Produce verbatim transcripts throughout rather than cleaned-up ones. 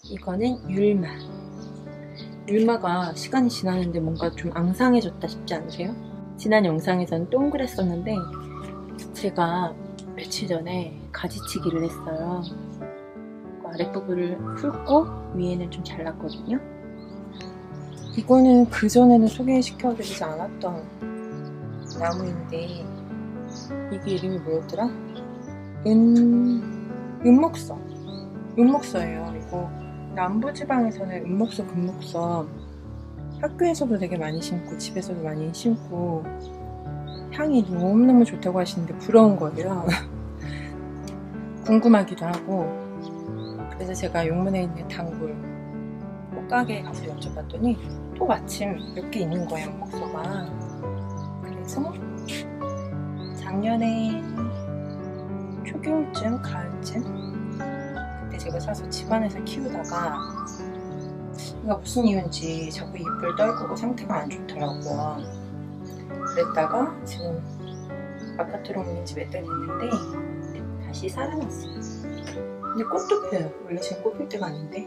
이거는 율마. 율마가 시간이 지나는데 뭔가 좀 앙상해졌다 싶지 않으세요? 지난 영상에서는 동그랬었는데 제가 며칠 전에 가지치기를 했어요. 아랫부분을 풀고 위에는 좀 잘랐거든요. 이거는 그전에는 소개시켜드리지 않았던 나무인데 이게 이름이 뭐였더라? 은... 은목서. 은목서예요. 이거 남부지방에서는 은목서, 금목서 학교에서도 되게 많이 심고 집에서도 많이 심고 향이 너무너무 좋다고 하시는데 부러운 거예요. 궁금하기도 하고. 그래서 제가 용문에 있는 단골 꽃가게에 가서 여쭤봤더니 또 마침 몇 개 있는 거예요, 은목서가. 그래서 작년에 초겨울쯤, 가을쯤 그때 제가 사서 집안에서 키우다가 이가 무슨 이유인지 자꾸 잎을 떨구고 상태가 안 좋더라고요. 그랬다가 지금 아파트로 옮긴 지 몇 달 됐는데 다시 살아났어요. 근데 꽃도 펴요. 원래 지금 꽃 필 때가 아닌데.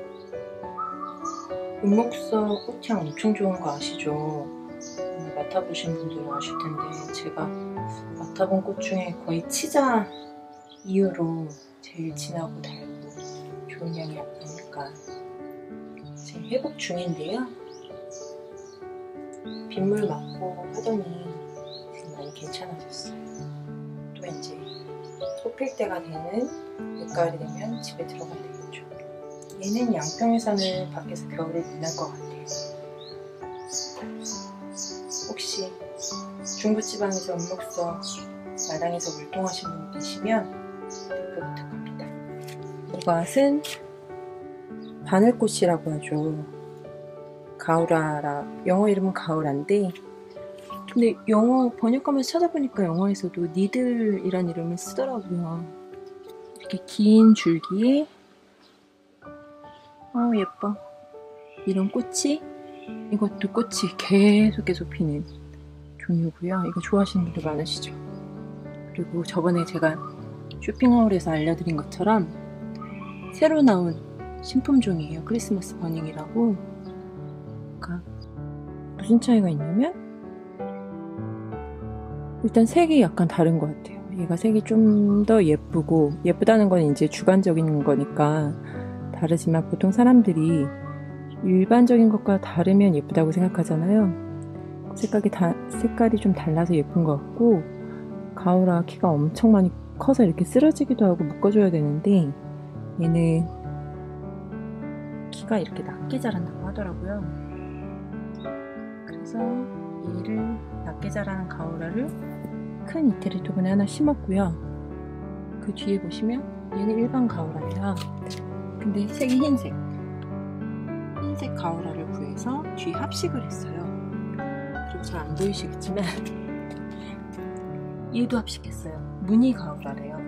은목서 꽃향 엄청 좋은 거 아시죠? 맡아보신 분들은 아실 텐데 제가 맡아본 꽃 중에 거의 치자 이후로 제일 진하고 달고 좋은 향이 아니니까 지금 회복 중인데요. 빗물 맞고 하더니 지금 많이 괜찮아졌어요. 또 이제 꽃 필 때가 되는 늦가을이 되면 집에 들어가야 되겠죠. 얘는 양평에서는 밖에서 겨울을 못 날 것 같아요. 혹시 중부지방에서 은목서 마당에서 물동하신 분 계시면 댓글 부탁합니다. 이것은 바늘꽃이라고 하죠. 가우라라, 영어 이름은 가우라인데 근데 영어 번역하면서 찾아보니까 영어에서도 니들이란 이름을 쓰더라고요. 이렇게 긴 줄기에 아 예뻐. 이런 꽃이 이것도 꽃이 계속 계속 피는 종류고요. 이거 좋아하시는 분들 많으시죠. 그리고 저번에 제가 쇼핑하울에서 알려드린 것처럼 새로 나온 신품종이에요. 크리스마스 버닝이라고. 그러니까 무슨 차이가 있냐면 일단 색이 약간 다른 것 같아요. 얘가 색이 좀 더 예쁘고, 예쁘다는 건 이제 주관적인 거니까 다르지만 보통 사람들이 일반적인 것과 다르면 예쁘다고 생각하잖아요. 색깔이, 다, 색깔이 좀 달라서 예쁜 것 같고, 가우라 키가 엄청 많이 커서 이렇게 쓰러지기도 하고 묶어줘야 되는데 얘는 키가 이렇게 낮게 자란다고 하더라고요. 그래서 얘를 낮게 자라는 가우라를 큰 이태리토분에 하나 심었고요. 그 뒤에 보시면 얘는 일반 가우라예요. 근데 색이 흰색. 흰색 가우라를 구해서 뒤에 합식을 했어요. 그리고 잘 안 보이시겠지만 얘도 합식했어요. 무늬 가우라래요.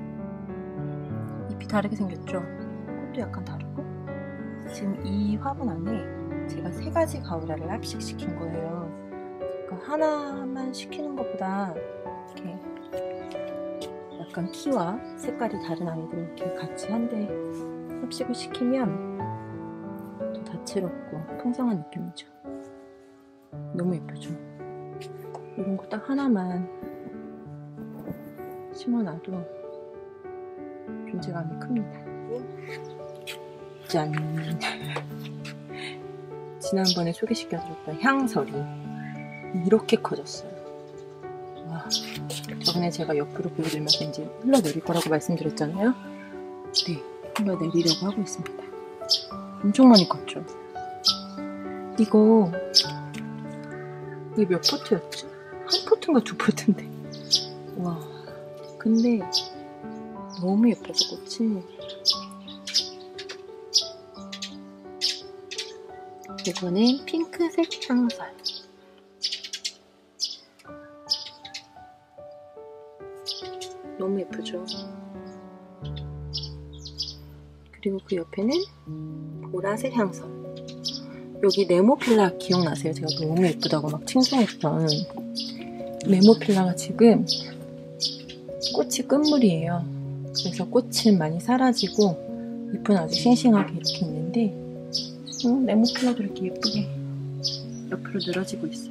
잎이 다르게 생겼죠? 꽃도 약간 다르고. 지금 이 화분 안에 제가 세 가지 가우라를 합식시킨 거예요. 그러니까 하나만 시키는 것보다 이렇게 약간 키와 색깔이 다른 아이들을 이렇게 같이 한데 합식을 시키면 더 다채롭고 풍성한 느낌이죠. 너무 예쁘죠? 이런 거 딱 하나만 심어놔도 존재감이 큽니다. 짠! 지난번에 소개시켜드렸던 향설이 이렇게 커졌어요. 와, 저번에 제가 옆으로 보여드리면서 이제 흘러내릴 거라고 말씀드렸잖아요. 네, 흘러내리려고 하고 있습니다. 엄청 많이 컸죠? 이거 이게 몇 포트였지? 한 포트인가 두 포트인데 와, 근데 너무 예뻐서 꽃이. 이거는 핑크색 향설. 너무 예쁘죠? 그리고 그 옆에는 보라색 향설. 여기 네모필라 기억나세요? 제가 너무 예쁘다고 막 칭송했던 네모필라가 지금 꽃이 끝물이에요. 그래서 꽃은 많이 사라지고 잎은 아주 싱싱하게 이렇게 있는데 음, 네모 필러도 이렇게 예쁘게 옆으로 늘어지고 있어요.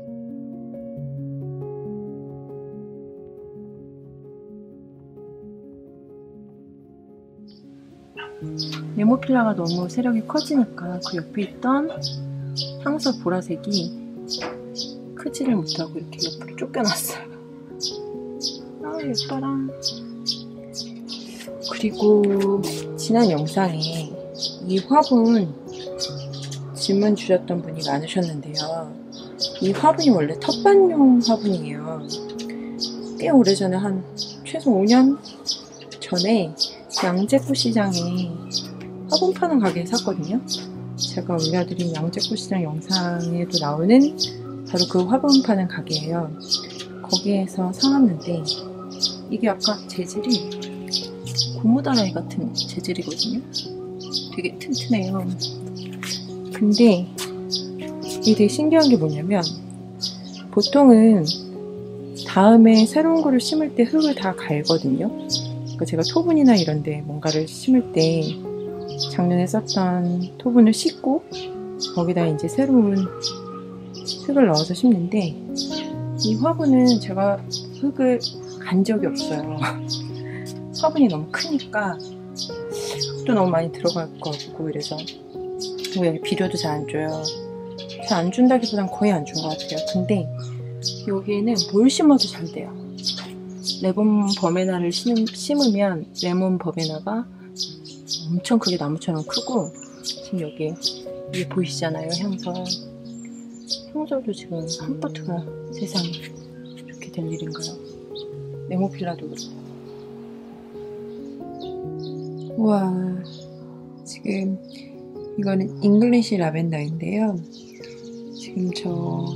네모필라가 너무 세력이 커지니까 그 옆에 있던 향서 보라색이 크지를 못하고 이렇게 옆으로 쫓겨났어요. 아 예뻐라. 그리고 지난 영상에 이 화분 질문 주셨던 분이 많으셨는데요. 이 화분이 원래 텃밭용 화분이에요. 꽤 오래전에 한 최소 오 년 전에 양재꽃시장에 화분 파는 가게에 샀거든요. 제가 올려드린 양재꽃시장 영상에도 나오는 바로 그 화분 파는 가게예요. 거기에서 사왔는데 이게 아까 재질이 고무다라이 같은 재질이거든요. 되게 튼튼해요. 근데 이게 되게 신기한 게 뭐냐면 보통은 다음에 새로운 거를 심을 때 흙을 다 갈거든요. 그러니까 제가 토분이나 이런 데 뭔가를 심을 때 작년에 썼던 토분을 씻고 거기다 이제 새로운 흙을 넣어서 심는데 이 화분은 제가 흙을 간 적이 없어요. 화분이 너무 크니까 흙도 너무 많이 들어갈 것 같고 이래서 여기 비료도 잘 안 줘요. 잘 안 준다기보단 거의 안 준 것 같아요. 근데 여기에는 뭘 심어도 잘 돼요. 레몬 버베나를 심, 심으면 레몬 버베나가 엄청 크게 나무처럼 크고 지금 여기 이게 보이시잖아요. 향서 향서도 지금 한 포트가 세상에 이렇게 될 일인가요? 네모필라도 그렇고. 우와, 지금 이거는 잉글리시 라벤더인데요. 지금 저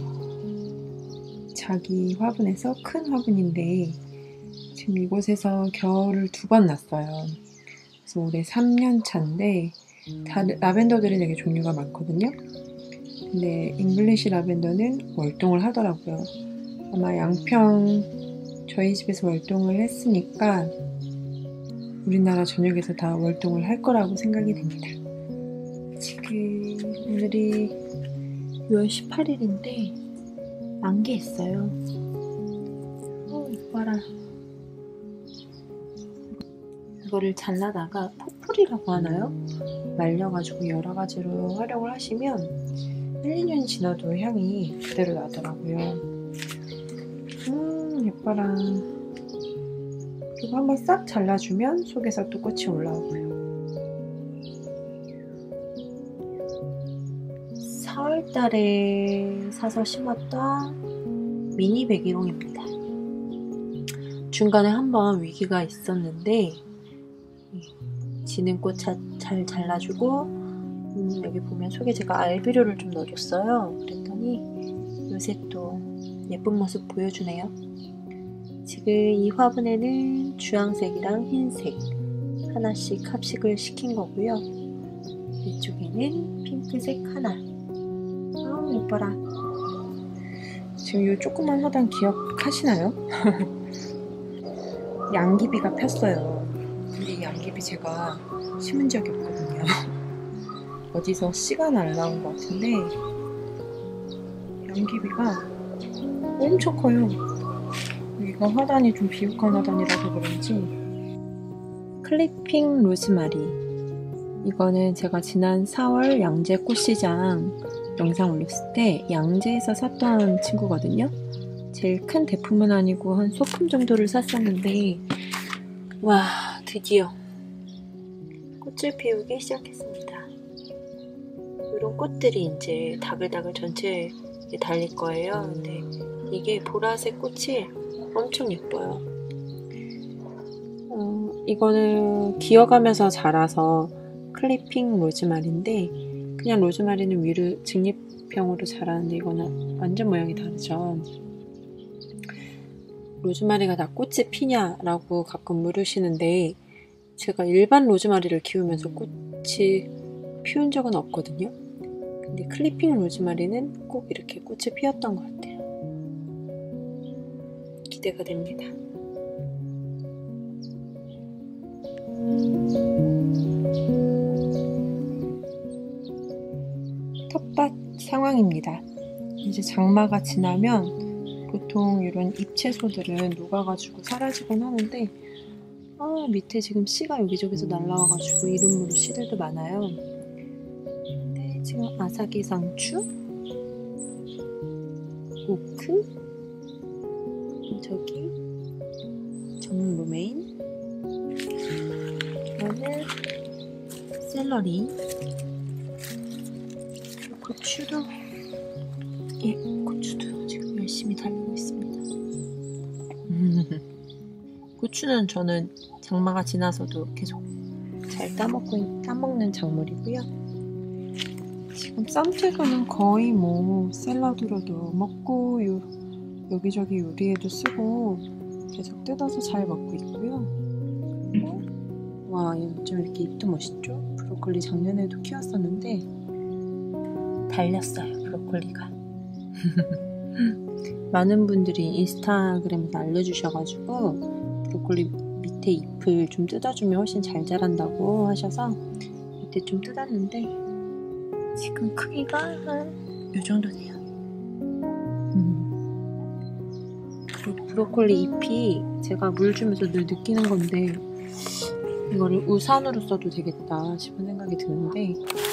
자기 화분에서 큰 화분인데 지금 이곳에서 겨울을 두 번 났어요. 그래서 올해 삼 년 차인데 다 라벤더들이 되게 종류가 많거든요. 근데 잉글리시 라벤더는 월동을 하더라고요. 아마 양평 저희 집에서 월동을 했으니까 우리나라 전역에서 다 월동을 할 거라고 생각이 됩니다. 지금 오늘이 유월 십팔일인데 만개했어요. 어 이뻐라. 이거를 잘라다가 포풀이라고 하나요? 말려가지고 여러가지로 활용을 하시면 일, 이 년 지나도 향이 그대로 나더라고요. 음 예뻐라. 그리고 한번 싹 잘라주면 속에서 또 꽃이 올라오고요. 사월달에 사서 심었던 미니 백일홍입니다. 중간에 한번 위기가 있었는데 지는 꽃 잘 잘라주고 음, 여기 보면 속에 제가 알비료를 좀 넣어줬어요. 그랬더니 요새 또 예쁜 모습 보여주네요. 지금 이 화분에는 주황색이랑 흰색 하나씩 합식을 시킨 거고요. 이쪽에는 핑크색 하나. 아 예뻐라. 지금 이 조그만 화단 기억하시나요? 양귀비가 폈어요. 근데 이 양귀비 제가 심은 적이 없거든요. 어디서 씨가 날라온 것 같은데 양귀비가 엄청 커요. 여기가 화단이 좀 비옥한 화단이라서 그런지. 클리핑 로즈마리, 이거는 제가 지난 사월 양재 꽃시장 영상 올렸을 때 양재에서 샀던 친구거든요. 제일 큰 대품은 아니고 한 소품 정도를 샀었는데 와 드디어 꽃을 피우기 시작했습니다. 이런 꽃들이 이제 다글다글 전체에 달릴 거예요. 근데 이게 보라색 꽃이 엄청 예뻐요. 어, 이거는 기어가면서 자라서 클리핑 로즈마리인데 그냥 로즈마리는 위로 직립형으로 자라는데 이거는 완전 모양이 다르죠. 로즈마리가 다 꽃이 피냐라고 가끔 물으시는데 제가 일반 로즈마리를 키우면서 꽃이 피운 적은 없거든요. 근데 클리핑 로즈마리는 꼭 이렇게 꽃이 피었던 것 같아요. 기대가 됩니다. 음... 상황입니다. 이제 장마가 지나면 보통 이런 잎채소들은 녹아가지고 사라지곤 하는데 아, 밑에 지금 씨가 여기저기서 날라와가지고 이른모르 씨들도 많아요. 근데 지금 아사기 상추, 오크, 저기 정 로메인, 이거는 샐러리, 고추도 예, 고추도 지금 열심히 달리고 있습니다. 고추는 저는 장마가 지나서도 계속 잘 따먹고, 따먹는 작물이고요. 지금 쌈채소는 거의 뭐 샐러드로도 먹고 요, 여기저기 요리에도 쓰고 계속 뜯어서 잘 먹고 있고요. 그리고 와, 좀 이렇게 잎도 멋있죠? 브로콜리 작년에도 키웠었는데 달렸어요, 브로콜리가. 많은 분들이 인스타그램에서 알려주셔가지고 브로콜리 밑에 잎을 좀 뜯어주면 훨씬 잘 자란다고 하셔서 밑에 좀 뜯었는데 지금 크기가 한 이 정도네요. 음. 그리고 브로콜리 잎이 제가 물 주면서 늘 느끼는 건데 이거를 우산으로 써도 되겠다 싶은 생각이 드는데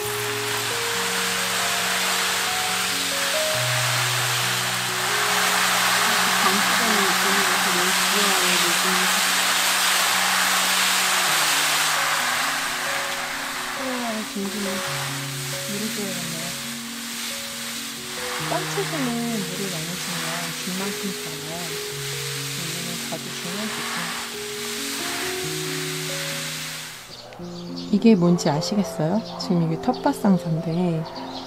김치는 물을 뿌려야겠네요. 쌈채소는 물을 많이 주면 줄만큼 자라요. 여기는 자주 주면 좋죠. 이게 뭔지 아시겠어요? 지금 이게 텃밭상사인데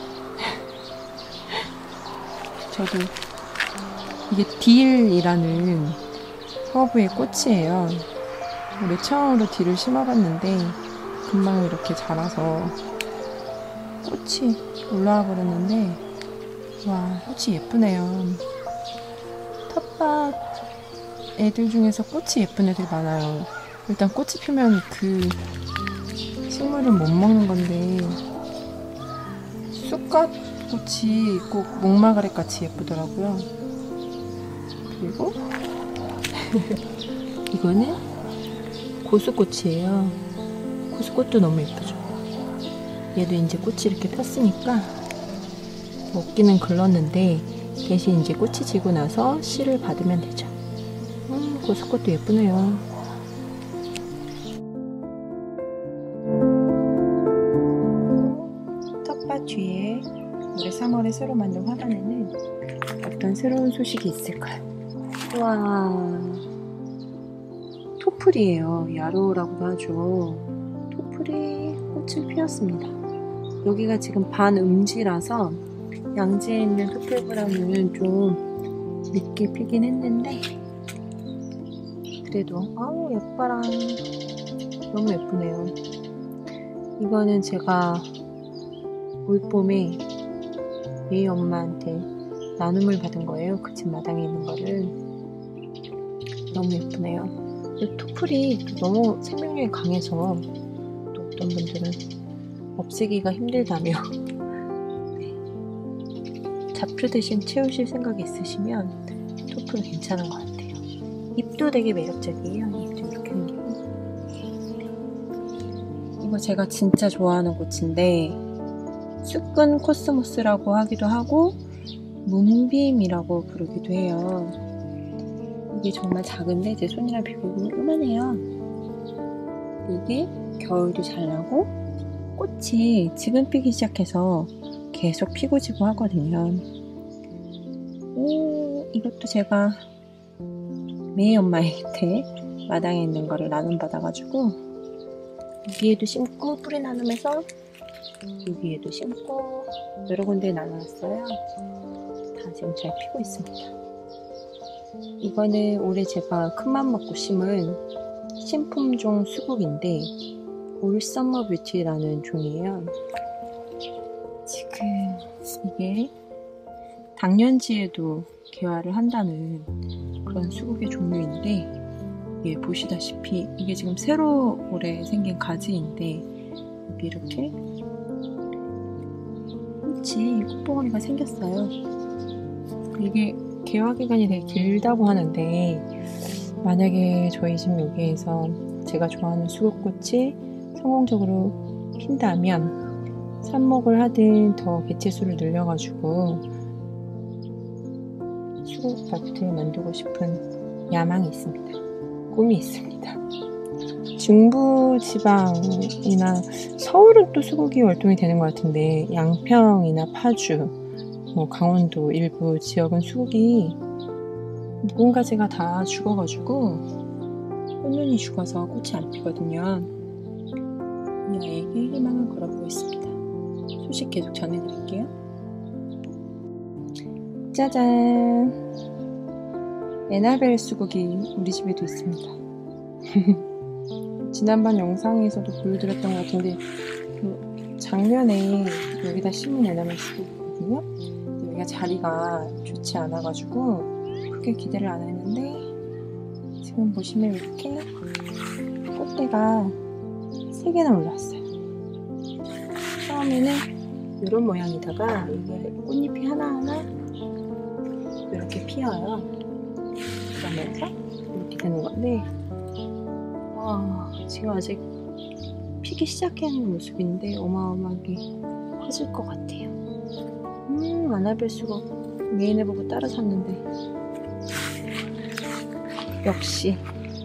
저도 이게 딜이라는 허브의 꽃이에요. 올해 처음으로 딜을 심어봤는데 금방 이렇게 자라서 꽃이 올라와 버렸는데 와, 꽃이 예쁘네요. 텃밭 애들 중에서 꽃이 예쁜 애들 많아요. 일단 꽃이 피면 그 식물을 못 먹는 건데 쑥갓꽃이 꼭 목마가렛 같이 예쁘더라고요. 그리고 이거는 고수꽃이에요. 고수꽃도 너무 예쁘죠. 얘도 이제 꽃이 이렇게 폈으니까 먹기는 글렀는데 대신 이제 꽃이 지고 나서 씨를 받으면 되죠. 음, 고수꽃도 예쁘네요. 텃밭 뒤에 올해 삼월에 새로 만든 화단에는 어떤 새로운 소식이 있을까요? 우와, 토플이에요. 야로우라고도 하죠. 토플이 꽃을 피웠습니다. 여기가 지금 반음지라서 양지에 있는 토플보다는 좀 늦게 피긴 했는데 그래도 아우 예뻐라. 너무 예쁘네요. 이거는 제가 올봄에 메이 엄마한테 나눔을 받은 거예요. 그 집 마당에 있는 거를. 너무 예쁘네요. 토플이 너무 생명력이 강해서 또 어떤 분들은 없애기가 힘들다며 잡초 대신 채우실 생각이 있으시면 토플 괜찮은 것 같아요. 잎도 되게 매력적이에요. 잎 좀 이렇게 생기고. 이거 제가 진짜 좋아하는 꽃인데 쑥근 코스모스라고 하기도 하고 문빔이라고 부르기도 해요. 이게 정말 작은데 제 손이랑 비교해보면 요만해요. 이게 겨울도 잘 나고 꽃이 지금 피기 시작해서 계속 피고 지고 하거든요. 오, 이것도 제가 메이 엄마한테 마당에 있는 거를 나눔받아가지고 여기에도 심고 뿌리 나눔해서 여기에도 심고 여러 군데에 나눠놨어요. 다 지금 잘 피고 있습니다. 이거는 올해 제가 큰맘 먹고 심은 신품종 수국인데 올 서머 뷰티라는 종이에요. 지금 이게 당년지에도 개화를 한다는 그런 수국의 종류인데 예, 보시다시피 이게 지금 새로 올해 생긴 가지인데 여기 이렇게 꽃이 꽃봉오리가 생겼어요. 이게 개화 기간이 되게 길다고 하는데 만약에 저희 집 여기에서 제가 좋아하는 수국꽃이 성공적으로 핀다면 삽목을 하든 더 개체수를 늘려가지고 수국밭을 만들고 싶은 야망이 있습니다. 꿈이 있습니다. 중부지방이나 서울은 또 수국이 월동이 되는 것 같은데 양평이나 파주, 뭐 강원도 일부 지역은 수국이 무궁가지가 다 죽어가지고 꽃눈이 죽어서 꽃이 안 피거든요. 이 아이에게 희망을 걸어보겠습니다. 소식 계속 전해드릴게요. 짜잔! 에나벨 수국이 우리 집에도 있습니다. 지난번 영상에서도 보여드렸던 것 같은데 그 작년에 여기다 심은 에나벨 수국이거든요. 여기가 자리가 좋지 않아가지고 크게 기대를 안 했는데 지금 보시면 이렇게 꽃대가 세 개나 올라왔어요. 처음에는 이런 모양이다가 이게 꽃잎이 하나하나 이렇게 피어요. 그러면서 이렇게 되는 건데 와, 지금 아직 피기 시작하는 모습인데 어마어마하게 커질 것 같아요. 음, 아나벨 수국 메인에 보고 따라 샀는데 역시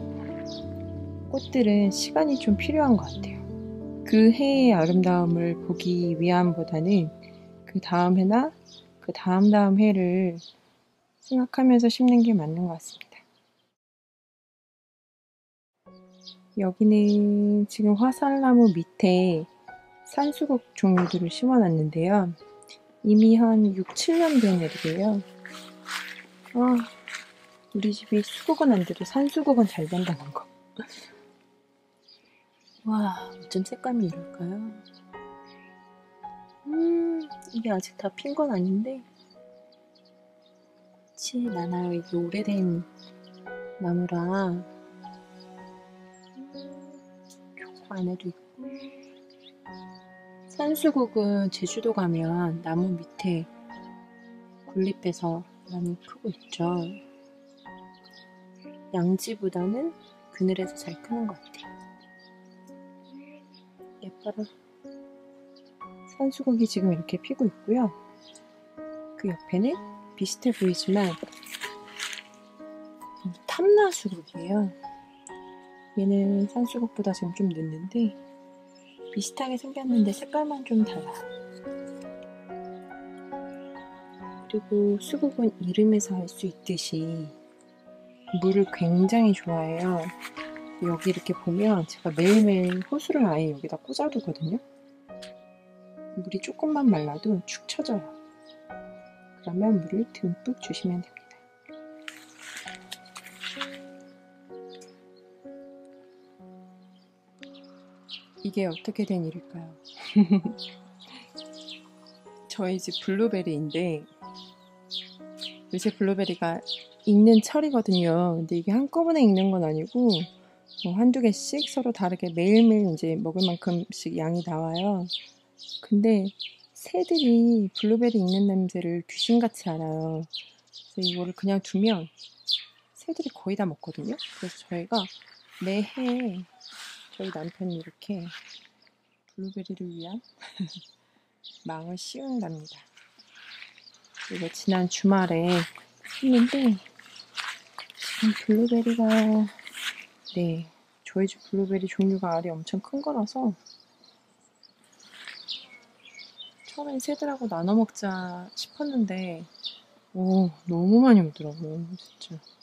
꽃들은 시간이 좀 필요한 것 같아요. 그 해의 아름다움을 보기 위함보다는 그 다음 해나 그 다음 다음 해를 생각하면서 심는 게 맞는 것 같습니다. 여기는 지금 화살나무 밑에 산수국 종류들을 심어놨는데요. 이미 한 육, 칠 년 된 애들이에요. 아, 우리 집이 수국은 안 돼도 산수국은 잘 된다는 거. 와, 어쩜 색감이 이럴까요? 음, 이게 아직 다 핀 건 아닌데 꽃이 많아요. 이게 오래된 나무라 초코 안에도 있고. 산수국은 제주도 가면 나무 밑에 굴립에서 많이 크고 있죠. 양지보다는 그늘에서 잘 크는 것 같아요. 예뻐라. 산수국이 지금 이렇게 피고 있고요. 그 옆에는 비슷해 보이지만 탐나수국이에요. 얘는 산수국보다 지금 좀 늦는데 비슷하게 생겼는데 색깔만 좀 달라요. 그리고 수국은 이름에서 알 수 있듯이 물을 굉장히 좋아해요. 여기 이렇게 보면 제가 매일매일 호수를 아예 여기다 꽂아두거든요. 물이 조금만 말라도 축 처져요. 그러면 물을 듬뿍 주시면 됩니다. 이게 어떻게 된 일일까요? 저희 집 블루베리인데 요새 블루베리가 익는 철이거든요. 근데 이게 한꺼번에 익는 건 아니고 뭐 한두 개씩 서로 다르게 매일매일 이제 먹을 만큼씩 양이 나와요. 근데 새들이 블루베리 익는 냄새를 귀신같이 알아요. 그래서 이거를 그냥 두면 새들이 거의 다 먹거든요. 그래서 저희가 매해 저희 남편이 이렇게 블루베리를 위한 망을 씌운답니다. 이거 지난 주말에 했는데 지금 블루베리가 네 저희 집 블루베리 종류가 알이 엄청 큰 거라서 처음엔 새들하고 나눠 먹자 싶었는데 오 너무 많이 오더라고요 진짜.